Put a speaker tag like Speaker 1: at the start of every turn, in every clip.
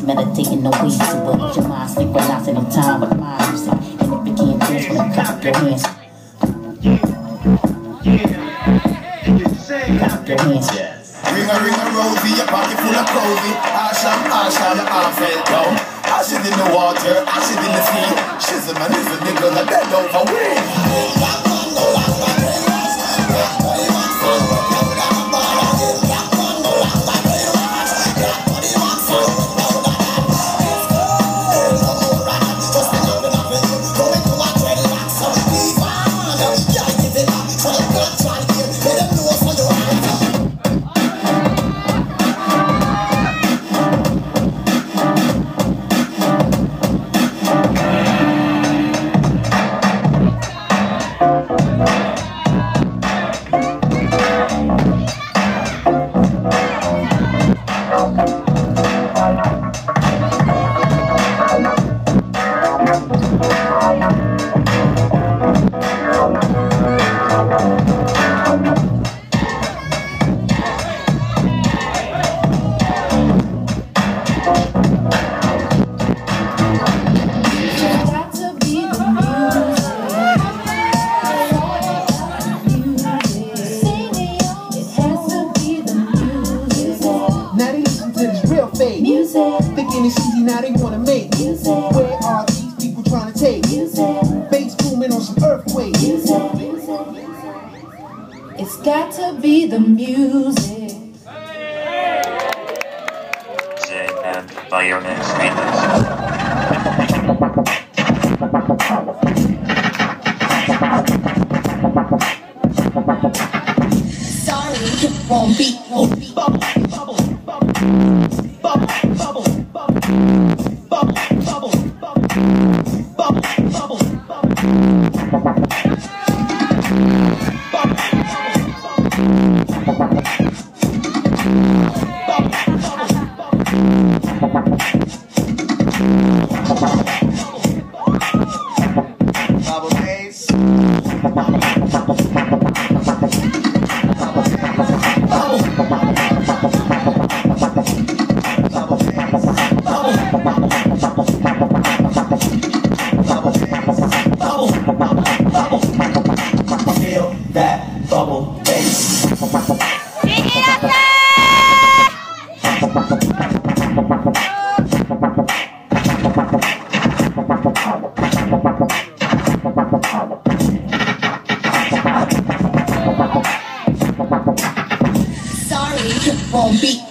Speaker 1: is meditating no way to but your mind synchronizing in time with my music. And if you can't dance when it clap your hands. Clap your hands.
Speaker 2: Ring a rosy, your pocket full of cozy. Asham, your arm fell down. Ashes in the water, ashes in the sea. Shizzle man is a nigga that bend over way.
Speaker 3: Thinking it's easy, now they wanna make music. Where are these people trying to take music? Bass booming on some earthquake.
Speaker 4: It's got to be the music.
Speaker 5: And by your next remix.
Speaker 4: Sorry, won't beat.
Speaker 2: Feel that bubble bass.
Speaker 4: Sorry, won't beat.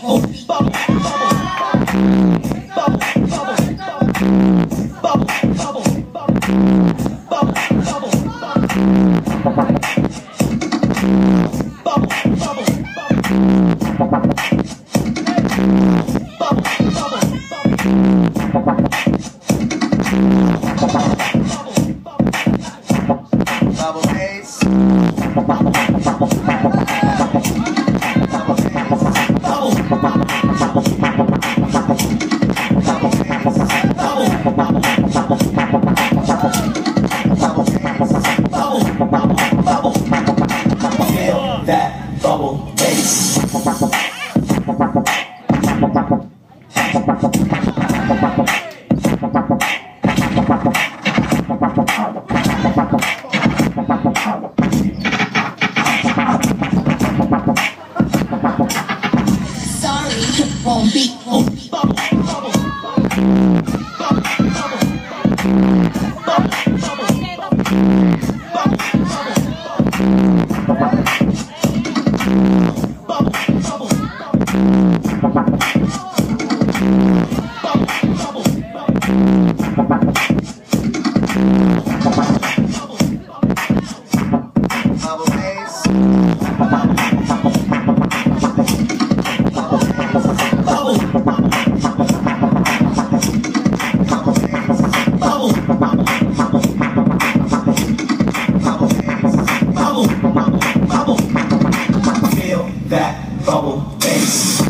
Speaker 2: Bubble bass. Feel that bubble bass.
Speaker 4: Sorry, won't beat.
Speaker 2: Bubble bass. Feel that bubble bass.